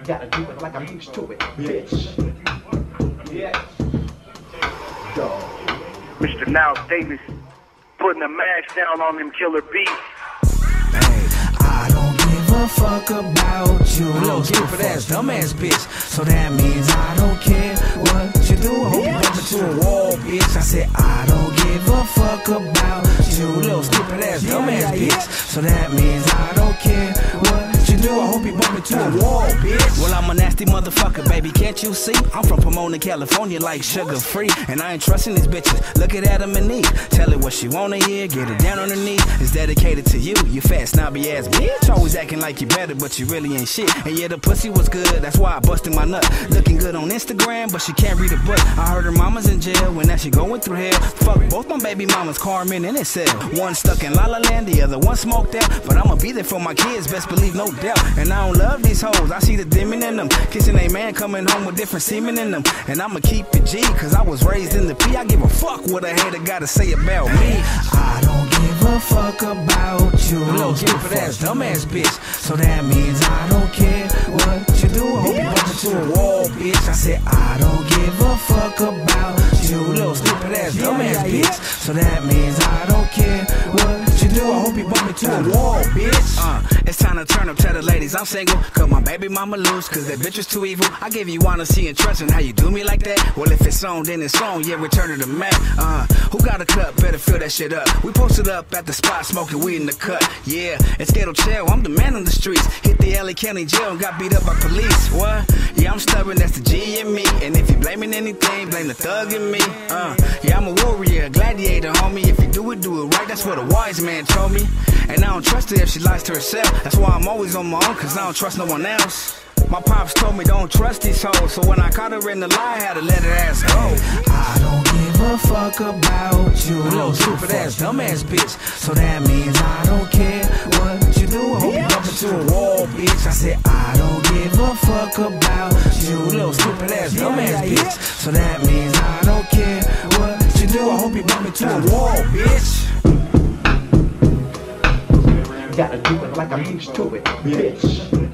Gotta do it like I'm used to it, bitch. Yeah. Dog. Mr. Niles Davis putting a mash down on them killer beats. I don't give a fuck about you, little stupid ass, dumb ass bitch. So that means I don't care what you do. I hope you bump into a wall, bitch. I said I don't give a fuck about you, little stupid ass, dumb ass bitch. So that means I don't care what you do. I hope you bump into a wall, bitch. Well, I'm a nasty motherfucker, baby, can't you see? I'm from Pomona, California, like sugar free. And I ain't trusting these bitches, look at Adam and Eve. Tell her what she wanna hear, get her down on her knees. It's dedicated to you, you fat snobby ass bitch. Always acting like you better, but you really ain't shit. And yeah, the pussy was good, that's why I busted my nut. Looking good on Instagram, but she can't read a book. I heard her mama's in jail, and now she going through hell. Fuck both my baby mamas, Carmen and Excel. One stuck in La La Land, the other one smoked out. But I'ma be there for my kids, best believe, no doubt. And I don't love these hoes, I see the demon in them. Kissing a man coming home with different semen in them. And I'ma keep it G, cause I was raised in the P. I give a fuck what a hater gotta say about me. I don't give a fuck about you, little stupid ass, dumb ass bitch. So that means I don't care what you do. I hope you bump into a wall, bitch. I said I don't give a fuck about you, little stupid ass, dumb ass bitch. So that means I don't care what you do. I hope you bump into a wall, bitch. It's time to turn up, tell the ladies I'm single. Cut my baby mama loose, cause that bitch was too evil. I give you honesty and trust, and how you do me like that? Well, if it's on, then it's on, yeah, return to the Mac. Who got a cup? Better fill that shit up. We posted up at the spot, smoking weed in the cut. Yeah, it's Ghetto Chill, I'm the man on the streets. Hit the LA County jail and got beat up by police. What? Yeah, I'm stubborn, that's the G in me. And if you blaming anything, blame the thug in me. Yeah, I'm a warrior, a gladiator, homie. If you do it right, that's what a wise man told me. And I don't trust her if she lies to herself. That's why I'm always on my own, cause I don't trust no one else. My pops told me don't trust these hoes, so when I caught her in the lie, I had to let her ass go. I don't give a fuck about you, little stupid ass, dumb ass bitch. So that means I don't care what you do. I hope you bump into a wall, bitch. I said I don't give a fuck about you, little stupid ass, dumb ass bitch. So that means I don't care what you do. I hope you bump into a wall, bitch. Gotta do it like I'm used to it, bitch.